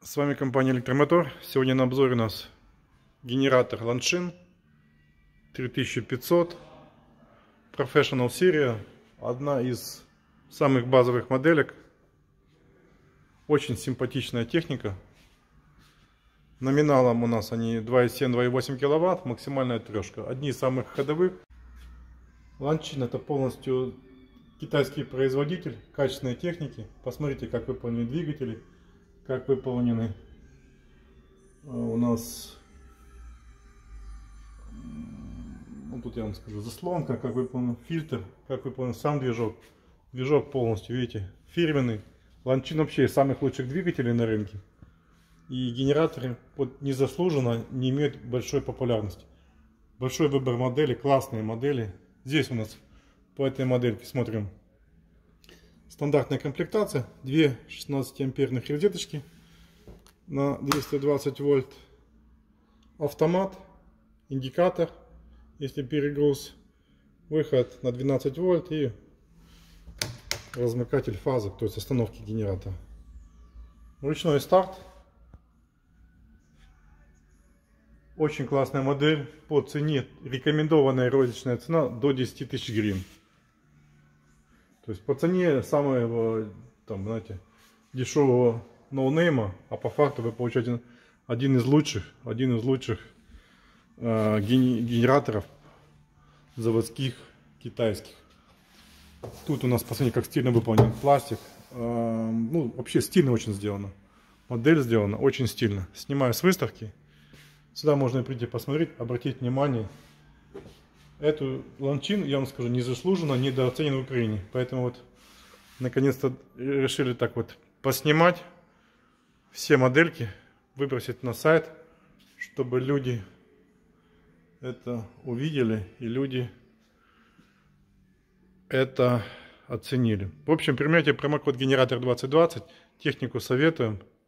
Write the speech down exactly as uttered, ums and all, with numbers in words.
С вами компания Электромотор. Сегодня на обзоре у нас генератор Lanshin три тысячи пятьсот Professional серия. Одна из самых базовых моделек. Очень симпатичная техника. Номиналом у нас они два и семь — два и восемь киловатт. Максимальная трешка. Одни из самых ходовых. Lanshin — это полностью китайский производитель качественной техники. Посмотрите, как выполнены двигатели. Как выполнены у нас, ну тут я вам скажу, заслонка, как выполнен фильтр, как выполнен сам движок. Движок полностью, видите, фирменный. Lanshin вообще из самых лучших двигателей на рынке. И генераторы вот незаслуженно не имеют большой популярности. Большой выбор моделей, классные модели. Здесь у нас по этой модельке смотрим. Стандартная комплектация, две шестнадцатиамперных розеточки на двести двадцать вольт, автомат, индикатор, если перегруз, выход на двенадцать вольт и размыкатель фазы, то есть остановки генератора. Ручной старт. Очень классная модель. По цене рекомендованная розничная цена до десяти тысяч гривен. То есть по цене самого, там, знаете, дешевого ноунейма, а по факту вы получаете один из лучших, один из лучших э, генераторов заводских китайских. Тут у нас, посмотрите, как стильно выполнен пластик. Э, ну, вообще стильно очень сделано. Модель сделана очень стильно. Снимаю с выставки. Сюда можно прийти посмотреть, обратить внимание. Эту Lanshin, я вам скажу, незаслуженно недооценен в Украине. Поэтому вот наконец-то решили так вот поснимать все модельки, выбросить на сайт, чтобы люди это увидели и люди это оценили. В общем, применяйте промокод генератор двадцать двадцать. Технику советуем.